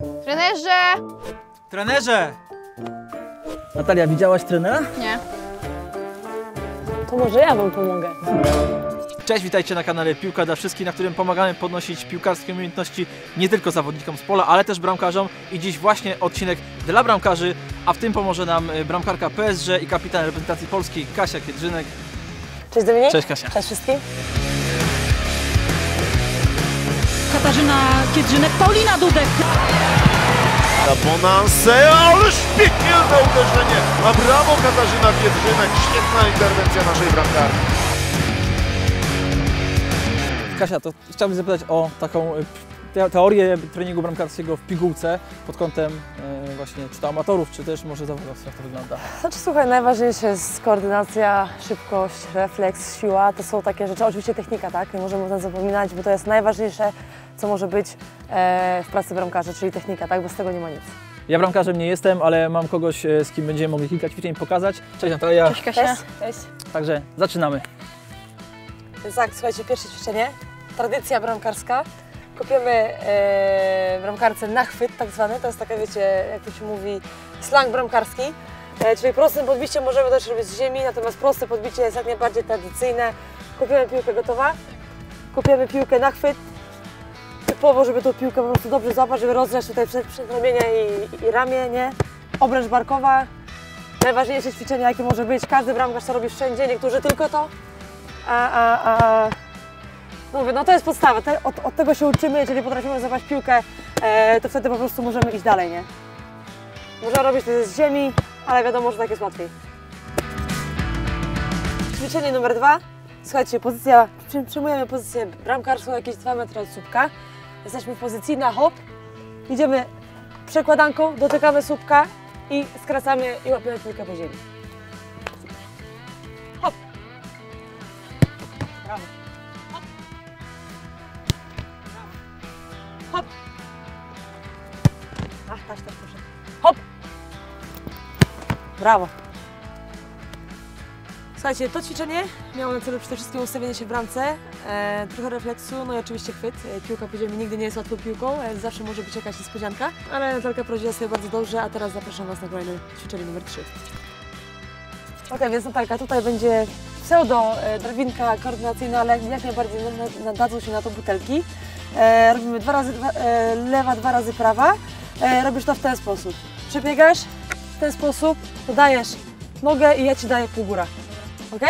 Trenerze! Trenerze! Natalia, widziałaś trenera? Nie. To może ja wam pomogę. Cześć, witajcie na kanale Piłka dla Wszystkich, na którym pomagamy podnosić piłkarskie umiejętności nie tylko zawodnikom z pola, ale też bramkarzom. I dziś właśnie odcinek dla bramkarzy, a w tym pomoże nam bramkarka PSG i kapitan reprezentacji Polski Kasia Kiedrzynek. Cześć Dominik. Cześć Kasia. Cześć wszystkim. Katarzyna Kiedrzynek, Paulina Dudek. Na Bonansę, ależ piekielne uderzenie! A brawo Katarzyna Kiedrzynek, świetna interwencja naszej bramkarki. Kasia, to chciałbym zapytać o taką teorię treningu bramkarskiego w pigułce pod kątem właśnie czy to amatorów, czy też może zawodowców, jak to wygląda? Znaczy słuchaj, najważniejsze jest koordynacja, szybkość, refleks, siła. To są takie rzeczy, oczywiście technika, tak? Nie możemy o tym zapominać, bo to jest najważniejsze, co może być w pracy bramkarza, czyli technika, tak? Bez tego nie ma nic. Ja bramkarzem nie jestem, ale mam kogoś, z kim będziemy mogli kilka ćwiczeń pokazać. Cześć Natalia. Cześć Kasia. Cześć. Cześć. Także zaczynamy. Więc tak, słuchajcie, pierwsze ćwiczenie, tradycja bramkarska. Kopiemy bramkarce na chwyt tak zwany, to jest taka, wiecie, jak to się mówi, slang bramkarski. Czyli prostym podbiciem możemy też robić z ziemi, natomiast proste podbicie jest jak najbardziej tradycyjne. Kopiemy piłkę gotowa, kopiemy piłkę na chwyt, typowo, żeby tą piłkę po prostu dobrze złapać, żeby rozgrzać tutaj przedramienia i ramię, nie? Obręcz barkowa, najważniejsze ćwiczenie jakie może być, każdy bramkarz to robi wszędzie, niektórzy tylko to. No mówię, no to jest podstawa, od tego się uczymy, jeżeli potrafimy złapać piłkę, to wtedy po prostu możemy iść dalej, nie? Można robić to z ziemi, ale wiadomo, że tak jest łatwiej. Ćwiczenie numer 2. Słuchajcie, przyjmujemy pozycję bramkarską jakieś 2 metry od słupka. Jesteśmy w pozycji na hop. Idziemy przekładanką, dotykamy słupka i skracamy i łapiemy piłkę po ziemi. Hop! Brawo. Hop! Hop! Ach, tak proszę. Hop! Brawo! Słuchajcie, to ćwiczenie miało na celu przede wszystkim ustawienie się w bramce, trochę refleksu, no i oczywiście chwyt. Piłka po ziemi nigdy nie jest łatwą piłką, zawsze może być jakaś niespodzianka, ale Natalka prowadziła sobie bardzo dobrze, a teraz zapraszam Was na kolejne ćwiczenie numer 3. Ok, więc Natalka, tutaj będzie drabinka koordynacyjna, ale jak najbardziej nadadzą się na to butelki. Robimy 2 razy lewa, 2 razy prawa. Robisz to w ten sposób. Przebiegasz w ten sposób, dodajesz nogę i ja Ci daję pół góra. Ok?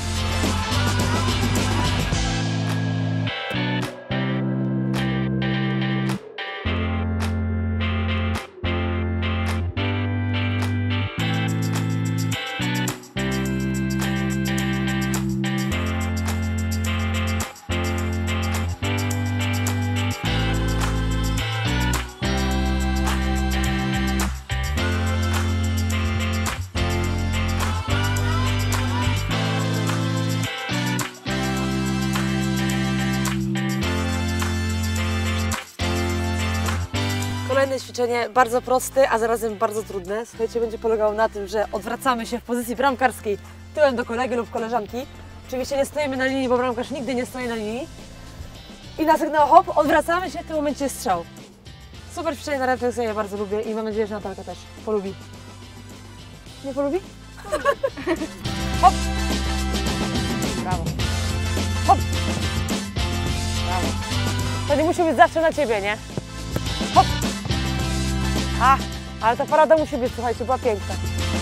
Kolejne ćwiczenie, bardzo proste, a zarazem bardzo trudne. Słuchajcie, będzie polegało na tym, że odwracamy się w pozycji bramkarskiej tyłem do kolegi lub koleżanki. Oczywiście nie stoimy na linii, bo bramkarz nigdy nie stoi na linii. I na sygnał hop, odwracamy się, w tym momencie jest strzał. Super ćwiczenie na refleksję, ja bardzo lubię i mam nadzieję, że Natalka też polubi. Nie polubi? Hop! Brawo. Hop! Brawo. To nie musi być zawsze na Ciebie, nie? Hop! Ale ta parada musi być, słuchajcie, była piękna.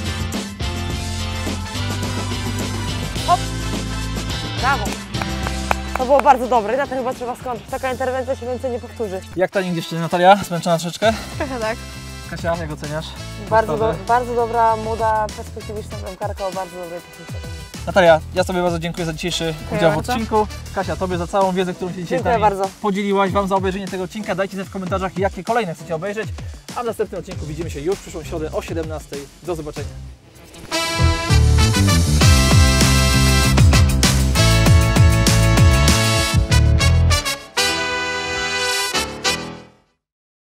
Hop! Brawo! To było bardzo dobre, na to chyba trzeba skończyć. Taka interwencja się więcej nie powtórzy. Jak trening dziewczyny? Natalia? Zmęczona troszeczkę? Trochę tak. Kasia, jak oceniasz? Bardzo dobra, młoda, perspektywiczna bramkarka o bardzo dobrej technice. Natalia, ja Tobie bardzo dziękuję za dzisiejszy udział w bardzo. odcinku. Kasia, Tobie za całą wiedzę, którą się dzisiaj Dziękuję z nami bardzo. podzieliłaś. Wam za obejrzenie tego odcinka. Dajcie znać w komentarzach, jakie kolejne chcecie obejrzeć. A w następnym odcinku widzimy się już w przyszłą środę o 17:00. Do zobaczenia.